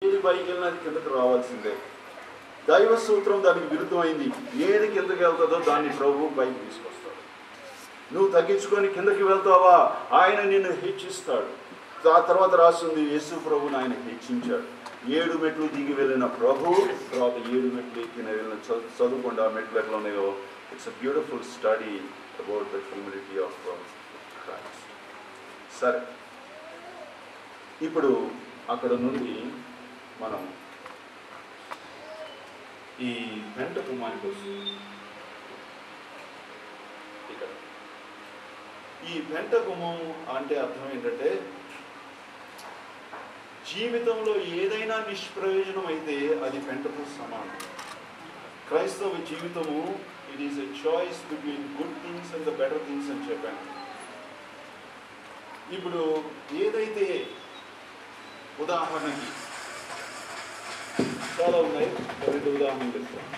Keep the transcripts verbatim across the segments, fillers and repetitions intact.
ఏది పైకి వెళ్ళినా అది కిందకు రావాల్సిందే. దైవ సూత్రం దానికి విరుద్ధమైంది. ఏది కిందకి వెళ్తుందో దాన్ని ప్రభు పైకి తీసుకొస్తాడు. నువ్వు తగ్గించుకొని కిందకి వెళ్తావా, ఆయన నిన్ను హెచ్చిస్తాడు. ఆ తర్వాత రాస్తుంది, యేసు ప్రభుని ఆయన హెచ్చించాడు. ఏడు మెట్లు దిగి వెళ్ళిన ప్రభు, తర్వాత ఏడు మెట్లు ఎక్కిన వెళ్ళిన చదువుకుండా మెట్లు ఎట్లా ఉన్నాయో. It's a beautiful study about the humility of Christ. సరే, ఇప్పుడు అక్కడ నుండి మనం ఈ పెంట కుమానికి వస్తుంది. ఇక్కడ ఈ పెంట గుమ్మం అంటే అర్థం ఏంటంటే, జీవితంలో ఏదైనా నిష్ప్రయోజనం అయితే అది పెంటతో సమానం. క్రైస్తవ జీవితము it is a choice between good things and the better things అని చెప్పాను. ఇప్పుడు ఏదైతే ఉదాహరణకి చాలా ఉన్నాయి, రెండు ఉదాహరణలు చెప్తాను.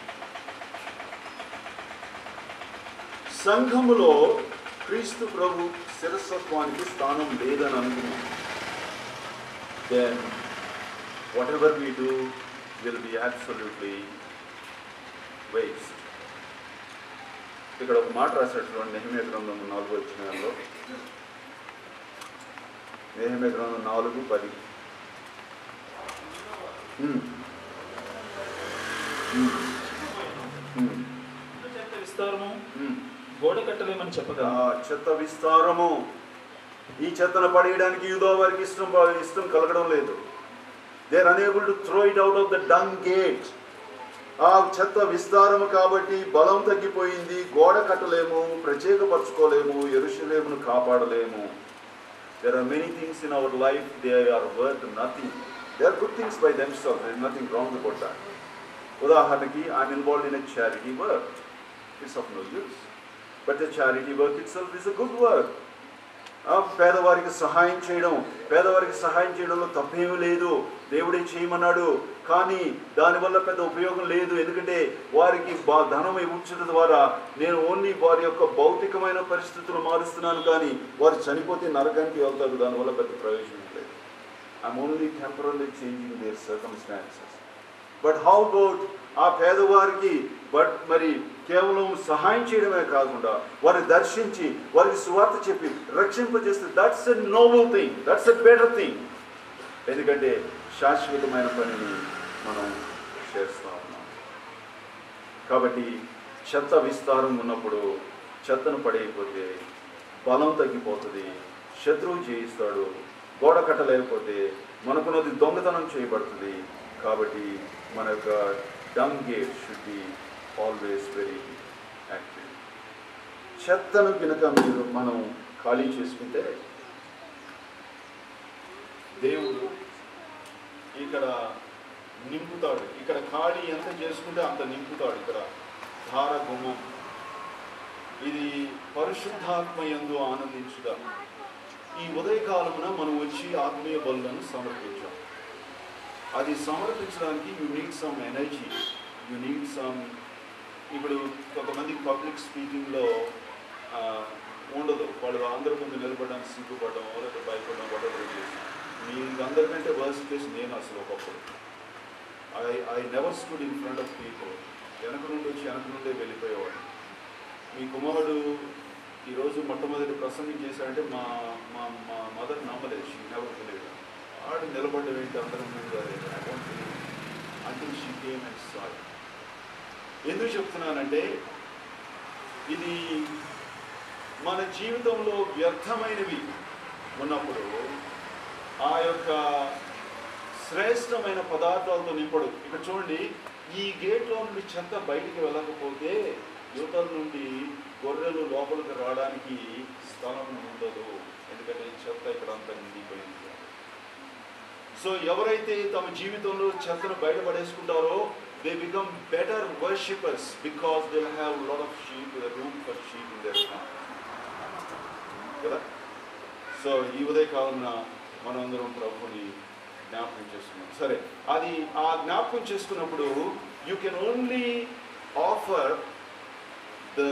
సంఘములో క్రీస్తు ప్రభు శిరస్వత్వానికి స్థానం లేదని అనుకున్నాం. Then whatever we do will be absolutely waste. ఇక్కడ ఒక మాట రాసేటప్పుడు నెహెమ్యా గ్రంథం నాలుగు అధ్యాయంలో, నెహెమ్యా గ్రంథం నాలుగు పది. చెత్త విస్తారము గోడ కట్టలేమని చెప్పగా, చెత్త విస్తారము, ఈ చెత్తను పడేయడానికి యూదా వారికి ఇష్టం ఇష్టం కలగడం లేదు. They are unable to throw it out of the dung gate. ఆ చెత్త విస్తారము కాబట్టి బలం తగ్గిపోయింది, గోడ కట్టలేము, ప్రత్యేకపరచుకోలేము, యెరూషలేమును కాపాడలేము. There are many things in our life, they are worth nothing. They are good things by themselves, there is nothing wrong about that. ఉదాహరణకి, I'm involved in a charity work, it's of no use, but the charity work itself is a good work. పేదవారికి సహాయం చేయడం, పేదవారికి సహాయం చేయడంలో తప్పేమీ లేదు, దేవుడే చేయమన్నాడు. కానీ దానివల్ల పెద్ద ఉపయోగం లేదు. ఎందుకంటే వారికి బా ధనం ఇవ్వడం ద్వారా నేను ఓన్లీ వారి యొక్క భౌతికమైన పరిస్థితులు మారుస్తున్నాను, కానీ వారు చనిపోతే నరకానికి వెళ్తారు, దానివల్ల పెద్ద ప్రయోజనం లేదు. I'm only temporary changing their circumstances. But how about ఆ పేదవారికి బట్ మరి కేవలం సహాయం చేయడమే కాకుండా వారిని దర్శించి వారికి సువార్త చెప్పి రక్షింపజేస్తే that's a noble thing, that's a better thing. ఎందుకంటే శాశ్వతమైన పనిని మనం చేస్తూ ఉన్నాం. కాబట్టి చెత్త విస్తారం ఉన్నప్పుడు చెత్తను పడేయకపోతే బలం తగ్గిపోతుంది, శత్రువు జయిస్తాడు. గోడ కట్టలేకపోతే మనకున్నది దొంగతనం చేయబడుతుంది. కాబట్టి మన యొక్క dung gate should be always very active. చెత్తను కనుక మీరు మనం ఖాళీ చేసుకుంటే దేవుడు ఇక్కడ నింపుతాడు. ఇక్కడ ఖాళీ ఎంత చేసుకుంటే అంత నింపుతాడు. ఇక్కడ ధార గుమ్మం, ఇది పరిశుద్ధాత్మ యందు ఆనందించుట. ఈ ఉదయకాలమున మనం వచ్చి ఆత్మీయ బలులను సమర్పించాం. అది సమర్పించడానికి you need some energy, you need some. ఇప్పుడు కొంతమంది పబ్లిక్ స్పీకింగ్లో ఉండదు, వాళ్ళు అందరి ముందు నిలబడడానికి సిగ్గుపడడం, లేదా భయపడడం, whatever it is. మీ అందరికంటే వర్స్ట్ కేసు నేను అసలు ఒకప్పుడు I I never stood in front of people. వెనక నుండి వచ్చి వెనక నుండే వెళ్ళిపోయేవాడు. మీ కుమారుడు ఈరోజు మొట్టమొదటి ప్రసంగం చేశాడంటే మా మా మా మదర్ నమ్మలేదు, షీ నెవర్ బిలీవ్డ్. ఆడు నిలబడ్డం ఏంటి అందరం ముందు, అదే I don't believe until she came and saw it. ఎందుకు చెప్తున్నానంటే ఇది మన జీవితంలో వ్యర్థమైనవి ఉన్నప్పుడు ఆ యొక్క శ్రేష్టమైన పదార్థాలతో నింపడు. ఇక్కడ చూడండి, ఈ గేట్లో నుండి చెత్త బయటికి వెళ్ళకపోతే యువతల నుండి గొర్రెలు లోపలికి రావడానికి స్థలం ఉండదు, ఎందుకంటే చెత్త ఇక్కడ అంతా నిండిపోయింది. సో ఎవరైతే తమ జీవితంలో చెత్తను బయటపడేసుకుంటారో they become better worshippers because they have a lot of sheep, a room for sheep in their farm. కదా? సో ఈ ఉదయకాలం మనందరం ప్రభుని జ్ఞాపకం చేసుకున్నాం. సరే, అది ఆ జ్ఞాపకం చేసుకున్నప్పుడు you can only offer the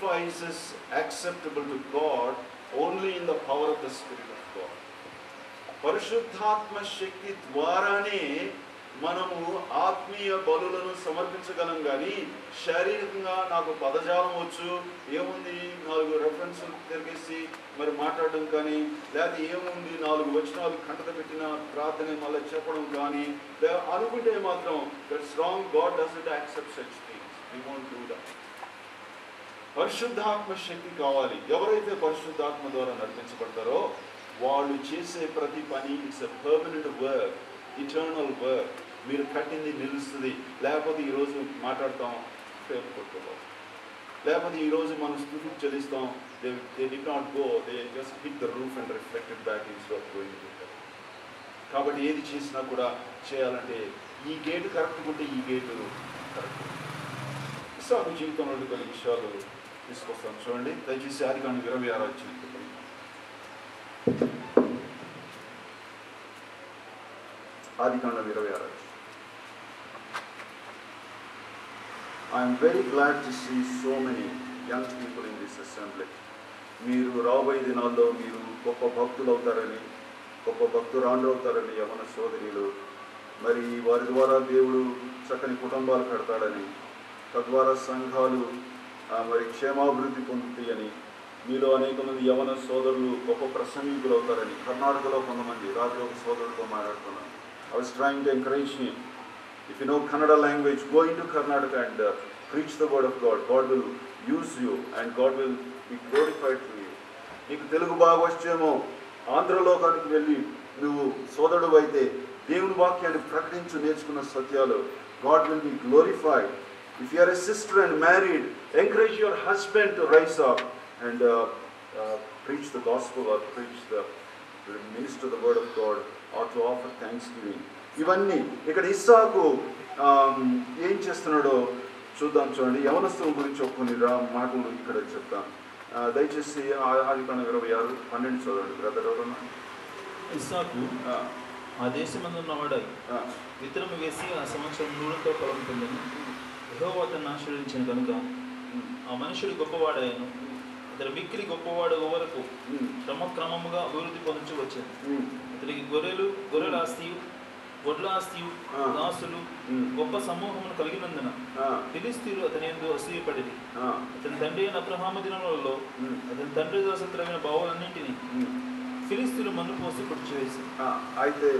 sacrifices acceptable to God only in the power of the spirit of God. పరిశుద్ధాత్మ శక్తి ద్వారానే మనము ఆత్మీయ బలులను సమర్పించగలం. కానీ శారీరకంగా నాకు పదజాలం వచ్చు, ఏముంది నాలుగు రెఫరెన్స్ తిరిగేసి మరి మాట్లాడడం కానీ, లేకపోతే ఏముంది నాలుగు వచనాలు కంటత పెట్టిన ప్రార్థన మళ్ళీ చెప్పడం కానీ అనుకుంటే మాత్రం that's wrong. God doesn't accept such things. We want do that. పరిశుద్ధాత్మ శక్తి కావాలి. ఎవరైతే పరిశుద్ధాత్మ ద్వారా నడిపించబడతారో వాళ్ళు చేసే ప్రతి పని it's a permanent work, eternal work. మీరు కట్టింది నిలుస్తుంది. లేకపోతే ఈరోజు మాట్లాడతాం, పేరు కొట్టుకోవాలి. లేకపోతే ఈరోజు మనం స్థుతి చెల్లిస్తాం, they they do not go, they just hit the roof and reflected back instead of going to that. కాబట్టి ఏది చేసినా కూడా చేయాలంటే ఈ గేటు కరెక్ట్గా ఉంటే ఈ గేటు కరెక్ట్. ఇస్సాకు జీవితంలో కొన్ని విషయాలు తీసుకొస్తాను చూడండి. దయచేసి ఆదికాండం ఇరవై ఆరు వచ్చింది. ఆదికాండం ఇరవై ఆరు. I am very glad to see so many young people in this assembly. మీరు రాబోయే దినాల్లో మీరు గొప్ప భక్తులు అవుతారని, గొప్ప భక్తురాండ్రు అవుతారని యవన సోదరులు, మరి వారి ద్వారా దేవుడు చక్కని కుటుంబాలు పెడతాడని, తద్వారా సంఘాలు మరి క్షేమాభివృద్ధి పొందుతాయని, మీలో అనేక మంది యవన సోదరులు గొప్ప ప్రసంగికులు అవుతారని. కర్ణాటకలో కొంతమంది రాత్రి ఒక సోదరులతో మాట్లాడుతున్నాను. I was trying to encourage him. If you know Kannada language, go into Karnataka and uh, preach the word of God. God will use you and God will be glorified through you. నీకు తెలుగు బాగా వచ్చేమో ఆంధ్రలోకానికి వెళ్ళి నువ్వు సోదరుడు అయితే దేవుని వాక్యాన్ని ప్రకటించు, నేర్చుకున్న సత్యాలు. God will be glorified. If you are a sister and married, encourage your husband to rise up and uh, uh, preach the gospel or preach the, minister the word of God or to offer thanksgiving. ఇవన్నీ ఇక్కడ ఇస్సాకు ఏం చేస్తున్నాడో చూద్దాం. చూడండి, యవనస్తుల గురించి కొన్ని రా మాటలు ఇక్కడ చెప్తాను. దయచేసి ఆదికాండం ఇరవై ఆరు పన్నెండు చదవండి బ్రదర్. ఎవరన్నా ఇస్సాకు ఆ దేశమందు ఉన్నవాడై విత్తనం వేసి ఆ సంవత్సరం నూనెతో పొలం పొందను. యెహోవా అతన్ని ఆశీర్వదించిన కనుక ఆ మనుషుడు గొప్పవాడాయను. అతని మిక్కిలి గొప్పవాడు వరకు క్రమక్రమముగా అభివృద్ధి పొందుతూ వచ్చాను. అతనికి గొర్రెలు గొర్రెల ఆస్తి, వడ్ల ఆస్తి, దాసులు గొప్ప సమూహమును కలిగినందున ఫిలిస్తీయులు అతని యందు అసూయపడిరి. అతని తండ్రి అయిన అబ్రహాము దినములలో అతని తండ్రి దాసత్రమైన బావులన్నింటినీ ఫిలిస్తీయులు మన్ను పోసి పొడిచివేసి. అయితే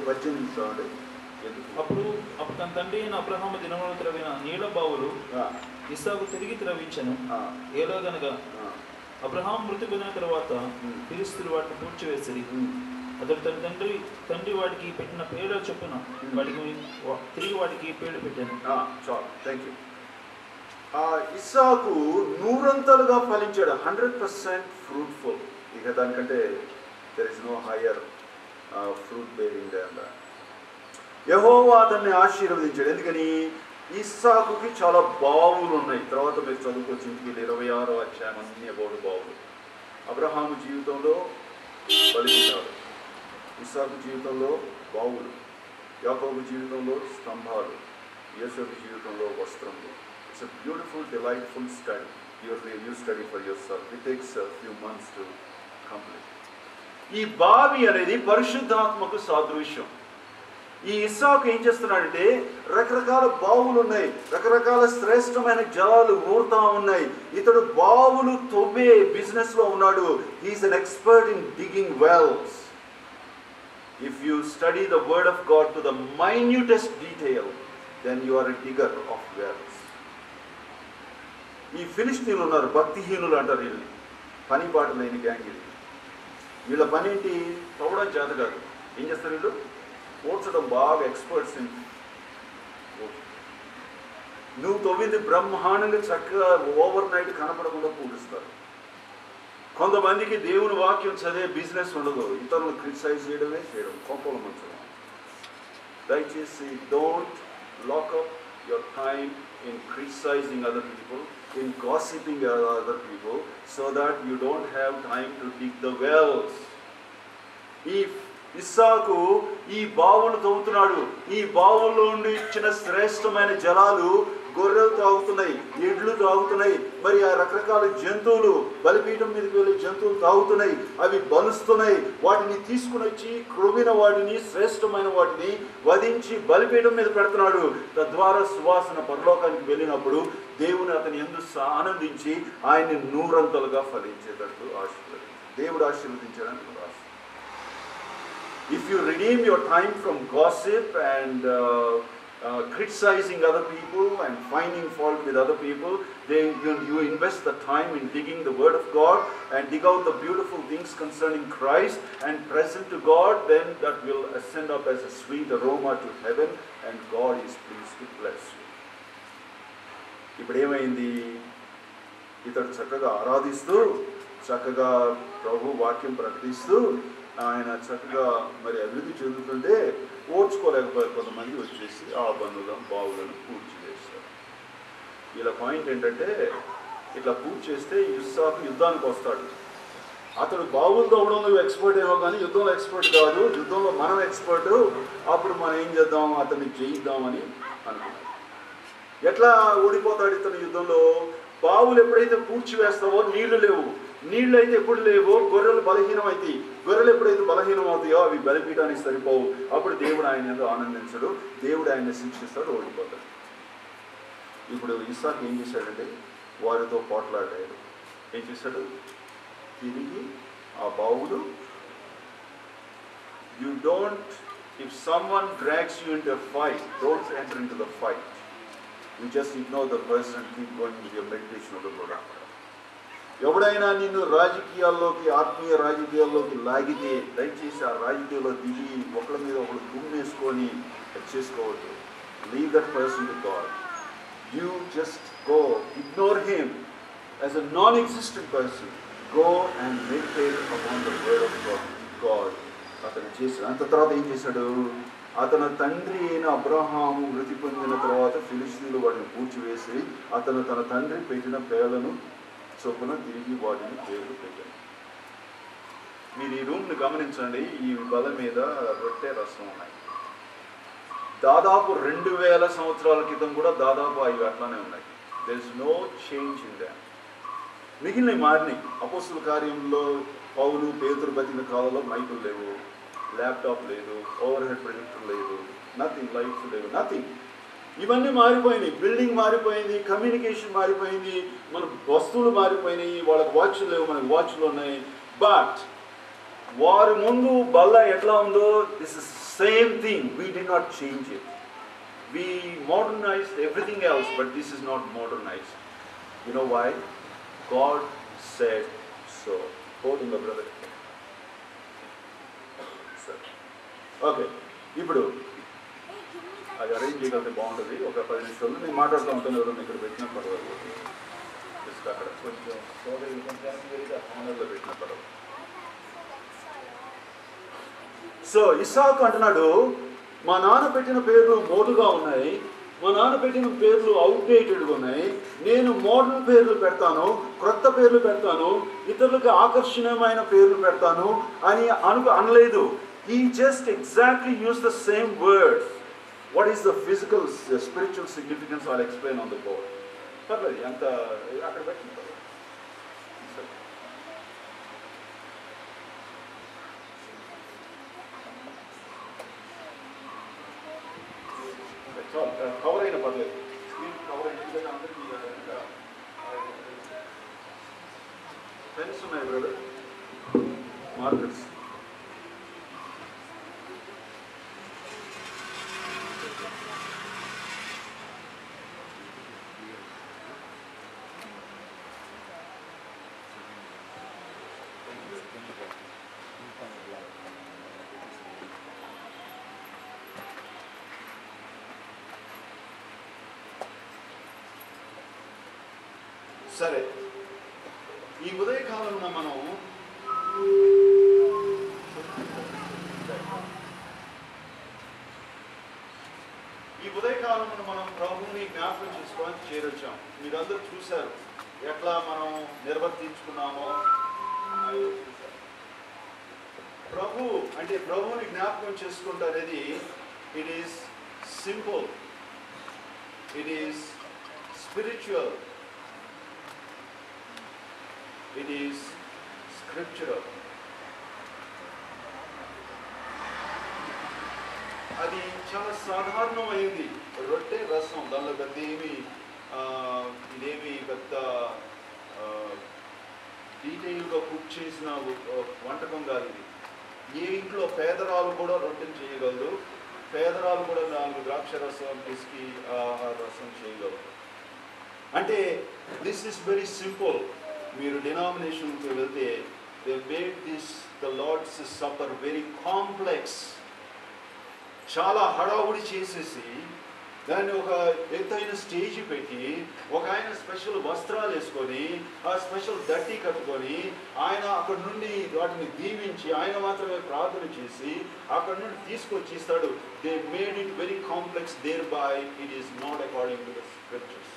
అప్పుడు అప్పుడు తన తండ్రి అయిన అబ్రహాము దినములలో త్రవ్విన నీళ్ళ బావులు ఇస్సాకు తిరిగి త్రవ్వించను. ఏలాగనగా అబ్రహాం మృతి పొందిన తర్వాత ఫిలిస్తీయులు వాటిని పూడ్చివేసిరి. అతడు తన తండ్రి తండ్రి వాటికి పెట్టిన పేడ చొప్పున వాటికి తిరిగి వాటికి పేడు పెట్టాను. Thank you. ఇస్సాకు నూరంతలుగా ఫలించాడు. Hundred percent fruitful. ఇక దానికంటే there is no higher fruit bearing than that. యెహోవా అతన్ని ఆశీర్వదించాడు. ఎందుకని? ఇస్సాకుకి చాలా బావులు ఉన్నాయి. తర్వాత మీరు చదువుకోవచ్చు ఇంటికి ఇరవై ఆరో అధ్యాయం అన్ని అబౌట్ బావులు. అబ్రహాము జీవితంలో బలిపీఠాలు, ఇస్సాకు జీవితంలో బావులు, యాకోబు జీవితంలో స్తంభాలు, యోసేపు జీవితంలో వస్త్రములు. It's a beautiful delightful study. Your you study for yourself. It takes few months to complete. ఈ బావి అనేది పరిశుద్ధాత్మకు సాదృశ్యం. ఈ ఇస్సాకు ఏం చేస్తున్నాడంటే రకరకాల బావులు ఉన్నాయి, రకరకాల శ్రేష్టమైన జలాలు ఊరుతా ఉన్నాయి. ఇతడు బావులు తవ్వే బిజినెస్ లో ఉన్నాడు. He is an expert in digging wells. If you study the word of God to the minutest detail, then you are a digger of wells. ఈ ఫిలిస్తీన్లు ఉన్నారు, భక్తిహీనులు అంటారు వీళ్ళని. పని పాట లేని గ్యాంగ్ ఇది. వీళ్ళ పని ఏంటి? తవ్వడం చేత కాదు. ఏం చేస్తారు వీళ్ళు? పోడ్చడం బాగా ఎక్స్పర్ట్స్ ఇన్. నువ్వు తొమ్మిది బ్రహ్మాండంగా చక్కగా ఓవర్ నైట్ కనపడకుండా పూజిస్తారు. కొంతమందికి దేవుని వాక్యం చదివే బిజినెస్ ఉండదు, ఇతరులను క్రిటిసైజ్ చేయడమే చేయడం, కోపంలో మంచడం. దయచేసి don't lock up your time in criticising other people, in gossiping other people, so that you don't have time to dig the wells. ఈ ఇస్సాకు ఈ బావులు తవ్వుతున్నాడు. ఈ బావుల్లో నుండి ఇచ్చిన శ్రేష్టమైన జలాలు గొర్రెలు తాగుతున్నాయి, ఎడ్లు తాగుతున్నాయి, మరి ఆ రకరకాల జంతువులు బలిపీఠం మీదకి వెళ్ళి జంతువులు తాగుతున్నాయి, అవి బలుస్తున్నాయి. వాటిని తీసుకుని వచ్చి క్రొవ్విన వాటిని, శ్రేష్టమైన వాటిని వధించి బలిపీఠం మీద పెడుతున్నాడు. తద్వారా సువాసన పరలోకానికి వెళ్ళినప్పుడు దేవుని అతని యందు ఆనందించి ఆయన్ని నూరంతలుగా ఫలించేటట్టు ఆశీర్వదించాడు. దేవుడు ఆశీర్వదించడానికి ఆశ. If you redeem your time from gossip and uh, uh, criticizing other people and finding fault with other people, then you, you invest the time in digging the Word of God and dig out the beautiful things concerning Christ and present to God, then that will ascend up as a sweet aroma to heaven and God is pleased to bless you. ఇప్పుడు ఏమైంది? ఇతడు చక్కగా ఆరాధిస్తూ, చక్కగా ప్రభు వాక్యం ప్రకటిస్తూ, ఆయన చక్కగా మరి అభివృద్ధి చెందుతుంటే ఓర్చుకోలేకపోయారు కొంతమంది, వచ్చేసి ఆ బంధువుల బావులను పూర్తి చేస్తారు. ఇలా పాయింట్ ఏంటంటే, ఇట్లా పూర్తి చేస్తే ఇస్సాకు యుద్ధానికి వస్తాడు. అతడు బావులు తవ్వడంలో ఎక్స్పర్ట్ ఏమో కానీ యుద్ధంలో ఎక్స్పర్ట్ కాదు. యుద్ధంలో మనం ఎక్స్పర్ట్. అప్పుడు మనం ఏం చేద్దాం, అతన్ని జయిద్దామని అనుకున్నాడు. ఎట్లా ఓడిపోతాడు ఇతను యుద్ధంలో? బావులు ఎప్పుడైతే పూడ్చి వేస్తావో నీళ్లు లేవు, నీళ్ళు అయితే ఎప్పుడు లేవో గొర్రెలు బలహీనం అవుతాయి, గొర్రెలు ఎప్పుడైతే బలహీనం అవుతాయో అవి బలిపీఠానికి సరిపోవు. అప్పుడు దేవుడు ఆయన ఏదో ఆనందించడు, దేవుడు ఆయన శిక్షిస్తాడు, ఓడిపోతాడు. ఇప్పుడు ఇస్సాకు ఏం చేశాడంటే వారితో పోట్లాడాడు. ఏం చేశాడు? తిరిగి ఆ బావులు, you don't, if someone drags you into a fight, don't enter into the fight. You just ignore the person and keep going with your meditation of the Lord. ఎవడైనా నిన్ను రాజకీయాల్లోకి, ఆత్మీయ రాజకీయాల్లోకి లాగితే దయచేసి ఆ రాజకీయాల్లో దిగి ఒకళ్ళ మీద ఒకళ్ళు గుమ్మేసుకొని చేసుకోవద్దు. Leave that person to God. You just go, ignore him as a non existent person. Go and meditate upon the word of God. అతను చేశాడు. అంత తర్వాత ఏం చేశాడు? అతని తండ్రి అయిన అబ్రహాము మృతి పొందిన తర్వాత ఫిలిష్తీయులు వాటిని పూడ్చివేసి అతను తన తండ్రి పెట్టిన పేర్లను చొప్పున తిరిగి వాటిని పేర్లు పెట్టాడు. మీరు ఈ రూమ్ని గమనించండి. ఈ బల మీద రొట్టె రసం ఉన్నాయి. దాదాపు రెండు వేల సంవత్సరాల క్రితం కూడా దాదాపు అవి అట్లానే ఉన్నాయి. There is no change in that. మిగిలినవి మారినాయి. అపోస్తుల కార్యంలో పౌలు పేతురు బతికిన కాలంలో మైకులు లేవు, ల్యాప్టాప్ లేదు, ఓవర్ హెడ్ ప్రొజెక్టర్ లేదు, నథింగ్, లైట్స్ లేవు, నథింగ్. ఇవన్నీ మారిపోయినాయి. బిల్డింగ్ మారిపోయింది, కమ్యూనికేషన్ మారిపోయింది, మన వస్తువులు మారిపోయినాయి. వాళ్ళకి వాచ్లు లేవు, మనకు వాచ్లు ఉన్నాయి. బట్ వారి ముందు బల్ల ఎట్లా ఉందో this is same thing. We do not change it. We modernised everything else, but this is not modernised. You know why? God said so. పోతుందా బ్రదర్? ఓకే, ఇప్పుడు అది అరేంజ్ చేయగలిగితే బాగుంటుంది. ఒక పది నిమిషాలు నేను మాట్లాడుతూ ఉంటాను. ఎవరైనా ఇక్కడ పెట్టిన పర్వాలేదు, జస్ట్ అక్కడ కొంచెం ఆనర్లో పెట్టిన పర్వాలేదు. సో ఇస్సాకు అంటున్నాడు, మా నాన్న పెట్టిన పేర్లు మోటుగా ఉన్నాయి, మా నాన్న పెట్టిన పేర్లు అవుట్డేటెడ్గా ఉన్నాయి. నేను మోడర్న్ పేర్లు పెడతాను, క్రొత్త పేర్లు పెడతాను, ఇతరులకు ఆకర్షణీయమైన పేర్లు పెడతాను అని అను అనలేదు. He just exactly used the same words. What is the physical, uh, spiritual significance? I'll explain on the board. Parvadi, anta akkada petti. That's all. Cover ayina parvadi. Screen cover ayina andarki pens unnai brother. Markers. సరే, ఈ ఉదయకాలంలో మనం ఈ ఉదయకాలంలో మనం ప్రభువుని జ్ఞాపకం చేసుకోవడానికి చేరొచ్చాం. మీరందరూ చూశారు ఎట్లా మనం నిర్వర్తించుకున్నామో. ప్రభు అంటే ప్రభువుని జ్ఞాపకం చేసుకుంటా అనేది it is simple, it is spiritual, it is scriptural. అది చాలా సాధారణమైంది. రొట్టె రసం, దానిలో పెద్ద ఏమి ఇదేమి పెద్ద డీటెయిల్గా కుక్ చేసిన వంటకం కాదు ఇది. ఏ ఇంట్లో పేదరాలు కూడా రొట్టెలు చేయగలరు, పేదరాలు కూడా నాలుగు ద్రాక్ష రసం తీసుకు ఆ రసం చేయగలరు. అంటే దిస్ ఇస్ వెరీ సింపుల్. మీరు డినామినేషన్కి వెళ్తే they made this the Lord's supper very complex. చాలా హడావుడి చేసేసి దాన్ని ఒక ఎత్తైన స్టేజ్ పెట్టి ఒక ఆయన స్పెషల్ వస్త్రాలు వేసుకొని ఆ స్పెషల్ దట్టి కట్టుకొని ఆయన అక్కడి నుండి వాటిని దీవించి ఆయన మాత్రమే ప్రార్థన చేసి అక్కడి నుండి తీసుకొచ్చి ఇస్తాడు. They made it very complex thereby it is not according to the scriptures.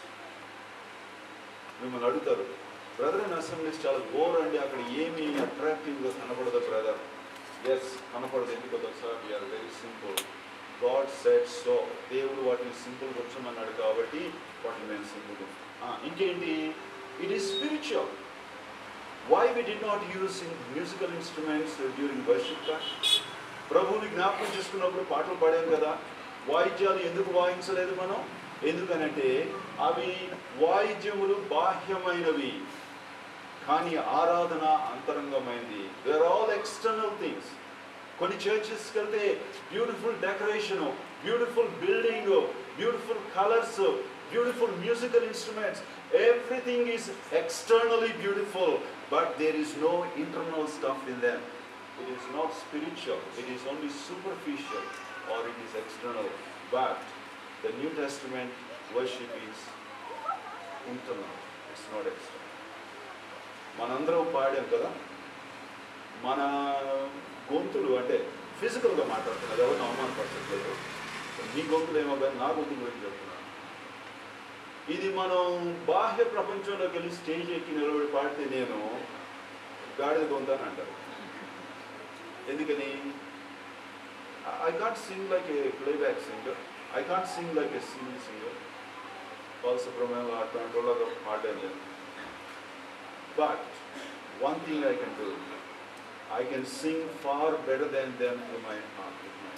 మిమ్మల్ని అడుగుతారు, బ్రదర్ అండ్ అసెంబ్లీస్ చాలా బోర్ అండి, అక్కడ ఏమీ అట్రాక్టివ్గా కనపడదు బ్రదర్. ఎస్, కనపడదు. ఎందుకో తెలుసా? We are very simple. God said so. దేవుడు వాటిని సింపుల్గా వచ్చమన్నాడు కాబట్టి వాటిని మేము సింపుల్గా. ఇంకేంటి? It is spiritual. Why we did not use in musical instruments during worship time? ప్రభువుని జ్ఞాపకం చేసుకున్నప్పుడు పాటలు పాడాం కదా. వాయిద్యాలు ఎందుకు వాయించలేదు మనం? ఎందుకనంటే అవి వాయిద్యములు బాహ్యమైనవి, కానీ ఆరాధన అంతరంగమైనది. They are all external things. కొన్ని చర్చెస్కి వెళ్తే beautiful decoration, beautiful building, beautiful colours, beautiful musical instruments, everything is externally beautiful, but there is no internal stuff in them. It is not spiritual, it is only superficial or it is external. But the new testament worship is internal, it's not external. మనందరం పాడాం కదా, మన గొంతులు అంటే ఫిజికల్గా మాట్లాడుతున్నారు, ఎవరిని అవమానపరచట్లేదు. మీ గొంతులు ఏమో కానీ నా గొంతు గురించి చెప్తున్నాను. ఇది మనం బాహ్య ప్రపంచంలోకి వెళ్ళి స్టేజ్ ఎక్కి నిలబడి పాడితే నేను గాడిద గొంతు అని అంటారు. ఎందుకని? I can't sing like a playback singer, I can't sing like a single singer. Balasubrahmanyam అట్లాంటి వాళ్ళగా పాడలేదు. But one thing I can do, I can sing far better than them to my heart.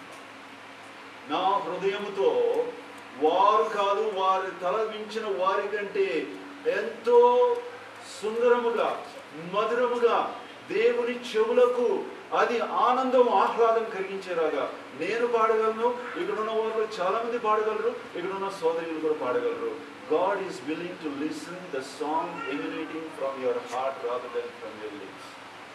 నా హృదయముతో వారు కాదు, వారి తల మించిన వారి కంటే ఎంతో సుందరముగా మధురముగా దేవుని చెవులకు అది ఆనందం ఆహ్లాదం కలిగించేలాగా నేను పాడగలను. ఇక్కడున్న వాళ్ళు చాలా మంది పాడగలరు, ఇక్కడున్న సోదరులు కూడా పాడగలరు. God is willing to listen the song emanating from your heart rather than from your lips.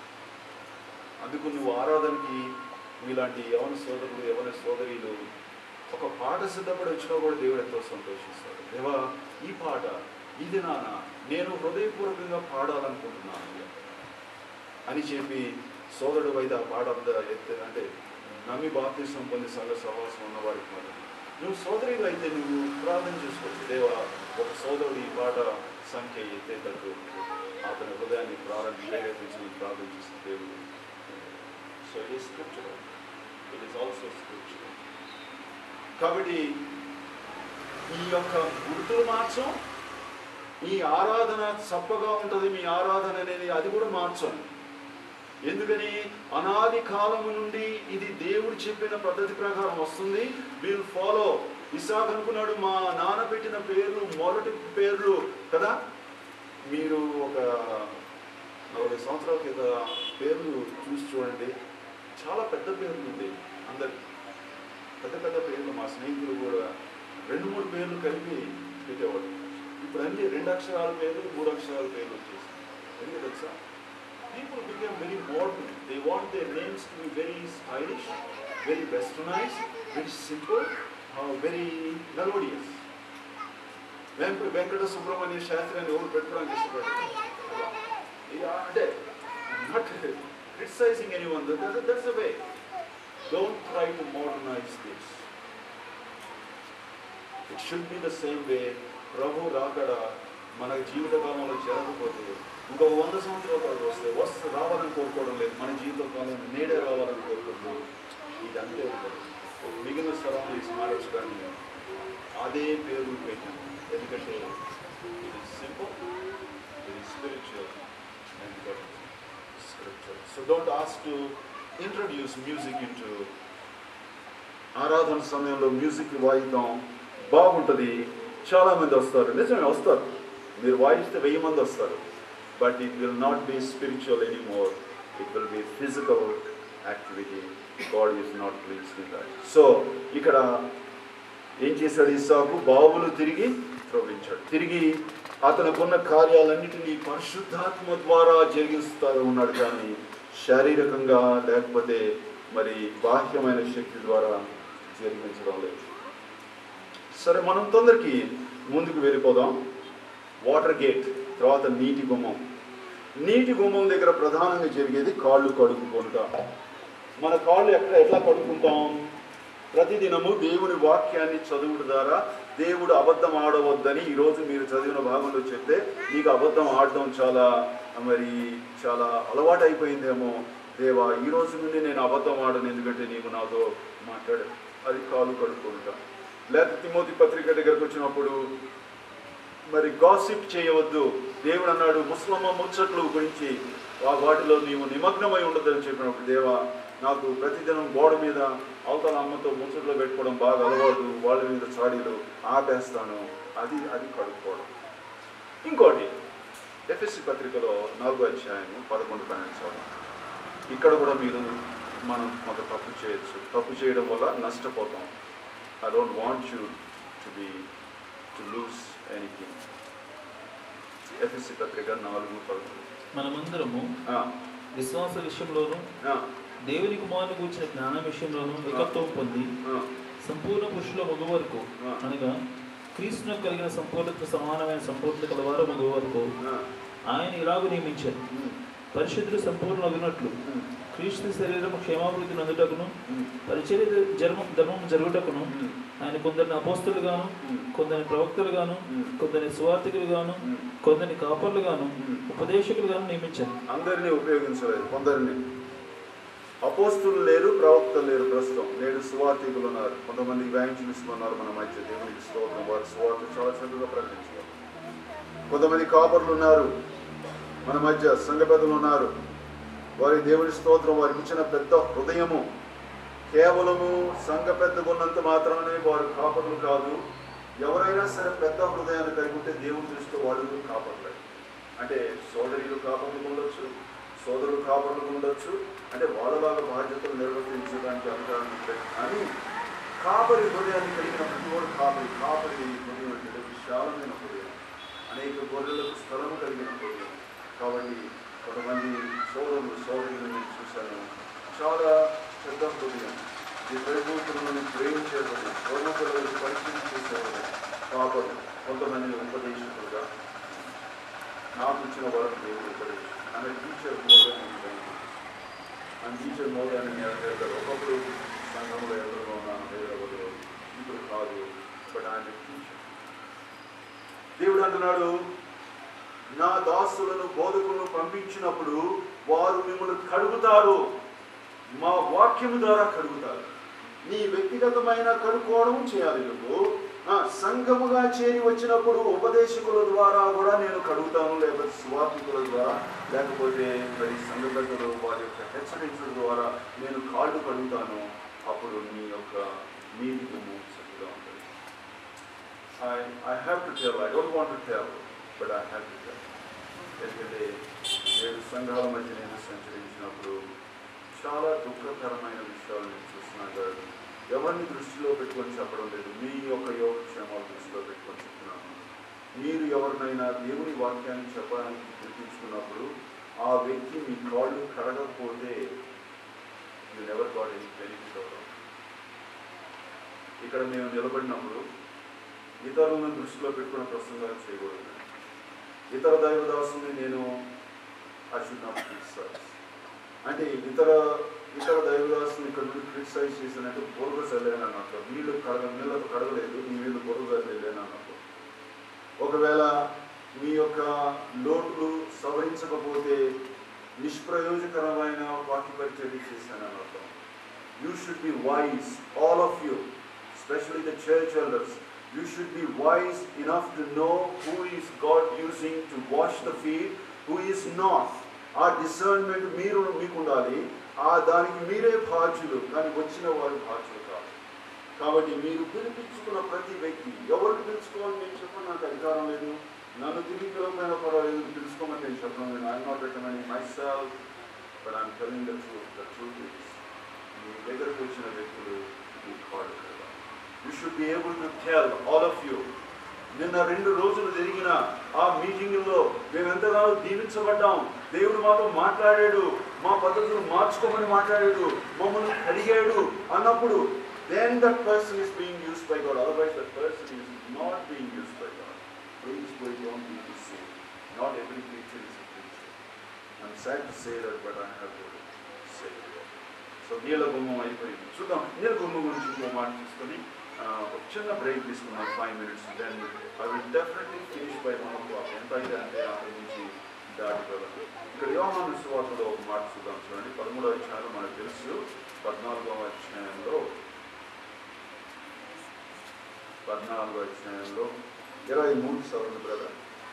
అందుకు నువ్వు ఆరాధనకి మీలాంటి యవన సోదరులు యవన సోదరులు ఒక పాట సిద్ధపడి వచ్చినా కూడా దేవుడు ఎంతో సంతోషిస్తాడు. దేవా, ఈ పాట ఇది నాన్న నేను హృదయపూర్వకంగా పాడాలనుకుంటున్నాను అని చెప్పి సోదరుడు అయితే ఆ పాట అంతా ఎత్తే అంటే నమ్మి బాప్తిసం పొంది సంఘ సహవాసం ఉన్నవాడికి మరి నువ్వు సోదరుడు అయితే నువ్వు ప్రార్థన చేసుకోవచ్చు. దేవా, ఒక సోదరుడు ఈ పాట సంఖ్య ఎత్తేటట్టు అతని హృదయాన్ని ప్రారంభ ప్రేరేపించి ప్రార్థన చేసిన దేవుడు. So it is scriptural. It is also scriptural. కాబట్టి ఈ యొక్క గుర్తులు మార్చం, ఈ ఆరాధన చప్పగా ఉంటుంది మీ ఆరాధన అనేది, అది కూడా మార్చం. ఎందుకని? అనాది కాలము నుండి ఇది దేవుడు చెప్పిన పద్ధతి ప్రకారం వస్తుంది. Will follow. ఇసాక్ అనుకున్నాడు, మా నాన్న పెట్టిన పేర్లు మొదటి పేర్లు కదా, మీరు ఒక నలభై సంవత్సరాల కింద పేర్లు చూసి చూడండి, చాలా పెద్ద పేర్లు ఉండేవి అందరికి, పెద్ద పెద్ద పేర్లు. మా స్నేహితులు కూడా రెండు మూడు పేర్లు కలిపి పెట్టేవాడు. ఇప్పుడు అన్ని రెండు అక్షరాల పేర్లు మూడు అక్షరాల పేర్లు వచ్చేసి. ఎందుకు తెలుసా? People became very modern. They want their names to be very stylish, very westernized, very simple, uh, very melodious. Venkata Subrahmanya Sastry అని ఎవరు పెట్టుకోవడానికి ఇష్టపడతారు అంటే not criticizing anyone. That's, that's the way. Don't try to modernize this. It should be the same way. ప్రభు రాకడ మన జీవిత కాలంలో జరగకపోతే ఇంకో వంద సంవత్సరాల తర్వాత వస్తే వస్తు రావాలని కోరుకోవడం లేదు, మన జీవిత కాలం నేడే రావాలని కోరుకుంటున్నాం. ఇది అంతే ఉంటుంది. మిగిలిన స్థలంలో ఈ స్మారకాన్ని అదే పేరు పెట్టాం. ఎందుకంటే It is simple, it is spiritual, and it is scriptural. So don't ask to introduce music into ఆరాధన సమయంలో మ్యూజిక్ వాయిద్దాం బాగుంటుంది, చాలా మంది వస్తారు. నిజమే వస్తారు, మీరు వాయిస్తే వెయ్యి మంది వస్తారు. But it will not be spiritual anymore, it will be physical activity. God is not pleased in that. So ఇక్కడ ఏం చేశాడు ఇస్సాకు? బావులు తిరిగి త్రవ్వించాడు. తిరిగి అతనుకున్న కార్యాలన్నిటినీ పరిశుద్ధాత్మ ద్వారా జరిగిస్తూ ఉన్నాడు, కానీ శారీరకంగా లేకపోతే మరి బాహ్యమైన శక్తి ద్వారా జరిగించడం లేదు. సరే, మనం తొందరకి ముందుకు వెళ్ళిపోదాం. వాటర్ గేట్ తర్వాత నీటి గుమ్మం. నీటి గుమ్మం దగ్గర ప్రధానంగా జరిగేది కాళ్ళు కడుక్కుంటా. మన కాళ్ళు ఎక్కడ ఎట్లా కడుక్కుంటాం? ప్రతిదినము దేవుని వాక్యాన్ని చదువుడు ద్వారా దేవుడు అబద్ధం ఆడవద్దని ఈరోజు మీరు చదివిన భాగంలో చెప్తే నీకు అబద్ధం ఆడడం చాలా మరి చాలా అలవాటు అయిపోయిందేమో. దేవా, ఈ రోజు నుండి నేను అబద్ధం ఆడను, ఎందుకంటే నీవు నాతో మాట్లాడు. అది కాలు కడుక్కుంటా. లేకపోతే తిమోతి పత్రిక దగ్గరకు వచ్చినప్పుడు మరి గాసిప్ చేయవద్దు. దేవుడు అన్నాడు ముస్లమ్మ ముచ్చట్లు గురించి వాటిలో నీవు నిమగ్నమై ఉండదని చెప్పినప్పుడు, దేవా నాకు ప్రతిదినం గోడ మీద అవతల అమ్మతో ముచ్చట్లు పెట్టుకోవడం బాగా అలవాటు, వాళ్ళ మీద చాడీలు ఆపేస్తాను. అది అది కడుక్కోవడం. ఇంకోటి ఎఫ్ఎస్సి పత్రికలో నాలుగో అధ్యాయము పదకొండు పన్నెండు సార్లు ఇక్కడ కూడా మీరు మనం కొంత తప్పు చేయొచ్చు. తప్పు చేయడం వల్ల నష్టపోతాం. I don't want you to be to lose anything. FSC పత్రిక నాలుగు పదకొండు. మనమందరము విశ్వాస విషయంలోను దేవుని కుమారుని కూర్చిన జ్ఞానం విషయంలోను ఏకత్వం పొంది సంపూర్ణ పురుషుల మగ వరకు, అనగా క్రీస్తునకు కలిగిన సంపూర్ణత సమానమైన సంపూర్ణత కలవారు మగ వరకు ఆయన ఇలాగ నియమించారు. పరిశుద్ధులు సంపూర్ణ అగినట్లు క్రీస్తు శరీరం క్షేమాభివృద్ధి నందుటకును పరిచర్య జన్మ ధర్మం జరుగుటకును ఆయన కొందరిని అపోస్తులుగాను, కొందరిని ప్రవక్తలుగాను, కొందరిని సువార్థికులుగాను, కొందరిని కాపర్లుగాను, ఉపదేశకులుగాను నియమించారు. అందరినీ ఉపయోగించలేదు. కొందరిని అపోస్తులు లేరు, ప్రవక్తలు లేరు. ప్రస్తుతం నేడు సువార్థికులు ఉన్నారు, కొంతమంది ఇవాంజలిస్టులు ఉన్నారు మన మధ్య. దేవునికి స్తోత్రం. వారి సువార్త చాలా చక్కగా ప్రకటించారు. కొంతమంది కాపర్లు ఉన్నారు మన మధ్య, సంఘ పెద్దలు ఉన్నారు. వారి దేవుని స్తోత్రం. వారికి ఇచ్చిన పెద్ద హృదయము. కేవలము సంఘ పెద్దగా ఉన్నంత మాత్రమే వారు కాపర్లు కాదు. ఎవరైనా సరే పెద్ద హృదయాన్ని కలిగి ఉంటే దేవుని దృష్టిలో వాళ్ళు కాపర్లే. అంటే సోదరులు కాపర్లు ఉండొచ్చు, సోదరులు కాపర్లు ఉండొచ్చు, అంటే వాళ్ళలాగా బాధ్యతలు నిర్వర్తించడానికి అధికారం ఉంటాయి. కానీ కాపరి హృదయాన్ని కలిగిన ప్రతి వాడు కాపరి. కాపరి హృదయం అంటే విశాలమైన హృదయం, అనేక గొర్రెలకు స్థలము కలిగిన హృదయం. కాబట్టి కొంతమంది సోదరులు సోదరులను నేను చూశాను, చాలా పెద్ద హృదయం. ఈ పరిపూర్ణులను ప్రేమించే హృదయం, సోదరులను పరిశీలన చేసే హృదయం. కాపరు కొంతమంది ఉపదేశకులుగా నాకు ఇచ్చిన వాళ్ళకి దేవుడు ఉపదేశం. ఆమె టీచర్ మోదాన్ని ఆమె టీచర్ మోదాన్ని నెరవేర్తారు. ఒకప్పుడు సంఘంలో ఎవరిలో ఉన్నాను, హైదరాబాద్లో, ఇప్పుడు కాదు. బట్ ఆమె టీచర్. దేవుడు అంటున్నాడు, నా దాసులను బోధకులను పంపించినప్పుడు వారు మిమ్మల్ని కడుగుతారు, మా వాక్యము ద్వారా కడుగుతారు. నీ వ్యక్తిగతమైన కడుక్కోవడం చేయాలి. నువ్వు సంఘముగా చేరి వచ్చినప్పుడు ఉపదేశకుల ద్వారా కూడా నేను కడుగుతాను, లేకపోతే సువార్థికుల ద్వారా, లేకపోతే మరి సంఘ పెద్దలు వారి యొక్క హెచ్చరించడం ద్వారా నేను కాళ్ళు కడుగుతాను. అప్పుడు నీ యొక్క నీటి గుమ్మం చక్కగా ఉంటుంది. I I have to tell, I don't want to tell, but I have to tell. ఎందుకంటే ఏడు సంఘాల మధ్య నేను సంచరించినప్పుడు చాలా దుఃఖకరమైన విషయాలు నేను చూస్తున్నాను. ఎవరిని దృష్టిలో పెట్టుకొని చెప్పడం లేదు, మీ యొక్క యోగక్షేమాలు దృష్టిలో పెట్టుకొని చెప్తున్నాను. మీరు ఎవరినైనా దేవుని వాక్యాన్ని చెప్పడానికి గుర్తించుకున్నప్పుడు ఆ వ్యక్తి మీ కాళ్ళు కడగకపోతే you never got any benefit అవడం. ఇక్కడ మేము నిలబడినప్పుడు ఇతరులను దృష్టిలో పెట్టుకున్న ప్రసంగాలు చేయకూడదు. ఇతర దైవదాసుని నేను ఐ షుడ్ నాట్ క్రిటిసైజ్. అంటే ఇతర ఇతర దైవదాసుని ఇక్కడ నుండి క్రిటిసైజ్ చేసినట్టు బురద చల్లేని అన్నట్టు. నీళ్ళు కడగ నీళ్ళతో కడగలేదు, నీ మీద బురద చల్లేని అన్నట్టు. ఒకవేళ మీ యొక్క లోట్లు సవరించకపోతే నిష్ప్రయోజకరమైన వాక్య పరిచర్య చేశాను అన్నట్టు. You should be wise, all of you, especially the church elders. You should be wise enough to know who is God using to wash the feet, who is not. ఆ డిసర్న్మెంట్ మీరు మీకు ఉండాలి. ఆ దానికి మీరే బాధ్యులు, కానీ వచ్చిన వారు బాధ్యులు కాదు. కాబట్టి మీరు పిలిపించుకున్న ప్రతి వ్యక్తి, ఎవరికి పిలుచుకోవాలని నేను చెప్పను, నాకు అధికారం లేదు. నన్ను తిరిగి పిలవమైనా పర్వాలేదు, పిలుచుకోమని నేను చెప్పడం లేదు. I'm not recommending myself, but I'm telling the truth. The truth is మీ దగ్గరకు వచ్చిన వ్యక్తులు మీ కాదు కదా. You should be able to tell all of you. నిన్న రెండు రోజులు జరిగిన ఆ మీటింగ్లో మేము ఎంతగానో దీవించబడ్డాం. దేవుడు మాతో మాట్లాడాడు, మా పద్ధతులు మార్చుకోమని మాట్లాడాడు, మమ్మల్ని అడిగాడు అన్నప్పుడు then that person is being used by God. Otherwise that person is not being used by God. Please don't be deceived. Not every preacher is a preacher. I'm sad to say that, but I have to say it. So నీళ్ళ గుమ్మం అయిపోయింది. చూద్దాం నీళ్ళ గుమ్మం గురించి ఇంకో మాట తీసుకొని ఒక చిన్న బ్రేక్ తీసుకున్నాం, five minutes. Then I will definitely finish by one o'clock. ఎంత అయితే అంటే అక్కడి నుంచి దాటిపోవాలి. ఇక్కడ యోహాను సువార్తలో ఒక మాట చూద్దాం. చూడండి, పదమూడవ అధ్యాయంలో మనకు తెలుసు, పద్నాలుగవ అధ్యాయంలో పద్నాలుగో అధ్యాయంలో ఇరవై మూడు సవరణ బ్రదర్.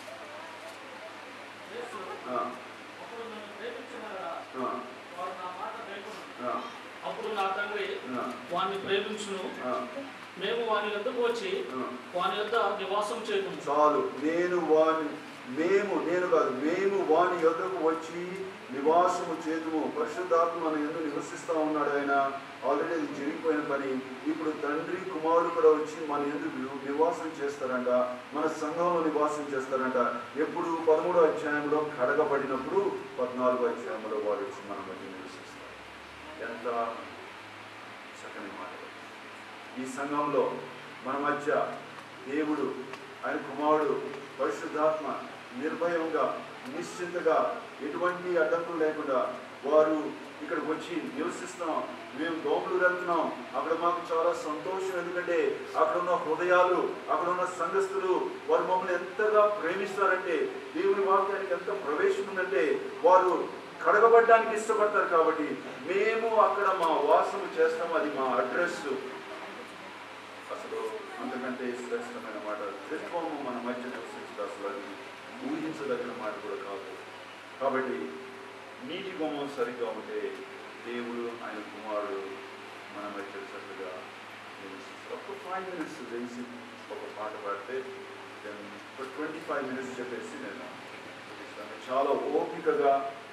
అప్పుడు నా తండ్రి వారిని ప్రేమించును, మేము వాని యొద్దకు వచ్చి వాని యొద్ద నివాసం చేద్దాం. చాలు, నేను వాని మేము నేను కాదు మేము వాని యొద్దకు వచ్చి నివాసము చేతుము. పరిశుద్ధాత్మ మన యందు నివసిస్తూ ఉన్నాడు. ఆయన ఆల్రెడీ అది జరిగిపోయిన పని. ఇప్పుడు తండ్రి కుమారుడు కూడా వచ్చి మన యందు నివాసం చేస్తారంట, మన సంఘంలో నివాసం చేస్తారంట. ఎప్పుడు పదమూడో అధ్యాయంలో కడగబడినప్పుడు, పద్నాలుగో అధ్యాయంలో వారు వచ్చి మన మధ్య నివసిస్తారు. ఎంత చక్కని మాట. ఈ సంఘంలో మన మధ్య దేవుడు, ఆయన కుమారుడు, పరిశుద్ధాత్మ నిర్భయంగా నిశ్చింతగా ఎటువంటి అడ్డంకులు లేకుండా వారు ఇక్కడికి వచ్చి నివసిస్తున్నాం. మేము దోమలు వెళ్తున్నాం, అక్కడ మాకు చాలా సంతోషం. ఎందుకంటే అక్కడ ఉన్న హృదయాలు, అక్కడ ఉన్న సంఘస్థులు వారు మమ్మల్ని ఎంతగా ప్రేమిస్తారంటే, దేవుని వాక్యానికి ఎంత ప్రవేశం ఉందంటే వారు కడగబడ్డానికి ఇష్టపడతారు. కాబట్టి మేము అక్కడ మా వాసము చేస్తాం, అది మా అడ్రస్. అసలు అంతకంటే శ్రేష్టమైన మాట క్రిస్మము మన మధ్య నివసించడం అసలు అది ఊహించదగిన మాట కూడా కాదు. కాబట్టి నీటి గుమ్మం సరిగ్గా ఉంటే దేవుడు, ఆయన కుమారుడు మన మధ్య చక్కగా నివసిస్తారు. ఒక ఫైవ్ మినిట్స్ తెలిసి ఒక పాట పాడితే దెన్ ఒక ట్వంటీ ఫైవ్ మినిట్స్ చెప్పేసి నేను చాలా ఓపికగా